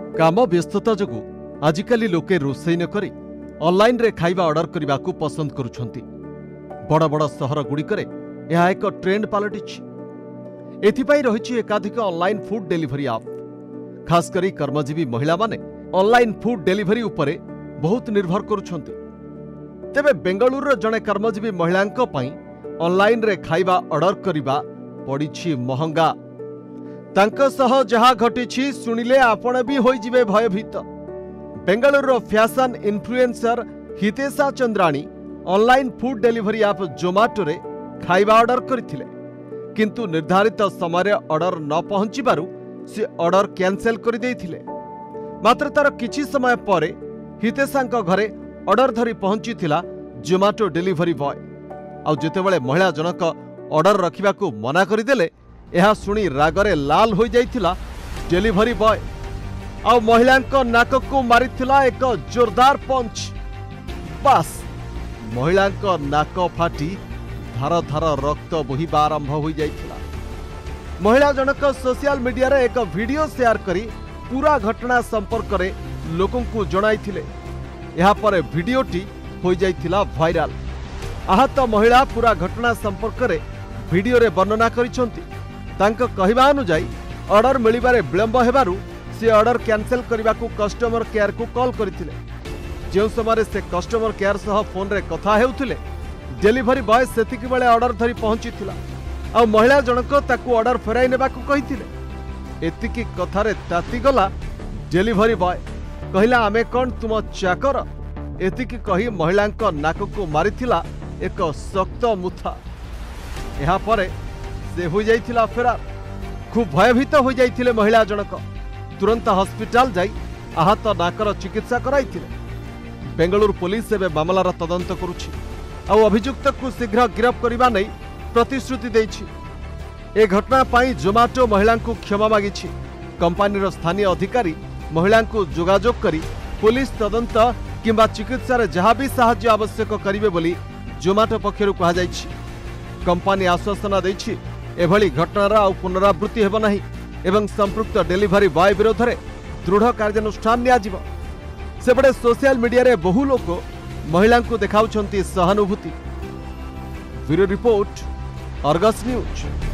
काम व्यस्तता जोगु आजिकाली लोके रोषेई न करी ऑनलाइन रे खाइबा ऑर्डर करने को पसंद करुछंती। बड़ बड़ सहर गुड़िकरे यह एक ट्रेंड पलटिछि। एथिपाई रहिछि एकाधिक ऑनलाइन फूड डिलीवरी ऐप। खास करी कर्मजीवी महिला माने ऑनलाइन फूड डिलीवरी उपरे बहुत निर्भर करुछंती। तेबे बेंगलुरु जणे कर्मजीवी महिलांको पई ऑनलाइन रे खाइबा ऑर्डर करिबा पड़िछि महंगा। तांको सह जहा घटिछि सुनिले आपण भी होई जिवे भयभीत। Bengaluru fashion influencer Hitesha Chandrani online food delivery app Zomato रे खाइबा ऑर्डर करथिले, किंतु निर्धारित समय ऑर्डर न पहुंचीबारु से ऑर्डर कैंसिल कर देइथिले। मात्र तार किछि समय परे हितेशांको घरे ऑर्डर धरी पहुंचीथिला जोमाटो डिलीवरी बॉय। आ जेतेबेले महिला जनक ऑर्डर रखिबाकू मना करदेले, यह शुणी रागरे लाल हो जाइथिला डिलीवरी बॉय। आ महिलांको नाककू मारिथिला एक जोरदार पंच। बास महिलांको नाक फाटी धार धार रक्त बोहिबा आरंभ हो जाइथिला। महिला जनक सोशल मीडिया रे एक वीडियो शेयर करी पूरा घटना संपर्क रे लोकंकू जणाइथिले। यहा पर वीडियोटी हो जाइथिला वायरल। आहत महिला पूरा घटना संपर्क रे वीडियो रे वर्णना करिसंती। तांको कहिबा अनुसार ऑर्डर मिलिबारे विलंब हेबारु से ऑर्डर कैंसिल करबाकू कस्टमर केयर को कॉल करथिले। जेउ समय से कस्टमर केयर सह फोन रे कथा हेउथिले, डिलीवरी बॉय सेतिकी बेले ऑर्डर धरी पहुंचीथिला। आ महिला जनक ताकू ऑर्डर फेराई नेबाकू कहिथिले। एतिकी कथारे ताती गला डिलीवरी बॉय। कहिला आमे कोन तुम चाकर। एतिकी कही महिलांको नाककू मारिथिला एक शक्त मुथा। यहा परे से हो जाइथिला फेरार। खूब भयभीत हो जाइथिले महिला जनक। तुरंत हॉस्पिटल जाई आहत नाकर चिकित्सा कराइथिले। बेंगलुरु पुलिस एबे मामलार तदंत करुछि आ अभियुक्त को शीघ्र गिरफ्त करबा नै प्रतिश्रुति दैछि। ए घटना पाई जोमाटो महिला को क्षमा मागिछि। कंपनीर स्थानीय अधिकारी महिला को जोगाजोग करी पुलिस तदंत किंबा चिकित्सा रे जहाँ भी साहाय्य आवश्यक करिवे बोली जोमाटो पक्षरु कहा जाइछि। कंपनी आश्वासन दैछि एभली घटनार आउ पुनरावृत्ति हेब नाही एवं संपृक्त डिलीवरी बॉय विरोध में दृढ़ कार्यानुष्ठान नियाजिब। सेपटे सोशल मीडिया रे बहु लोक महिला को देखाउछंती सहानुभूति। Bureau report, Argus news.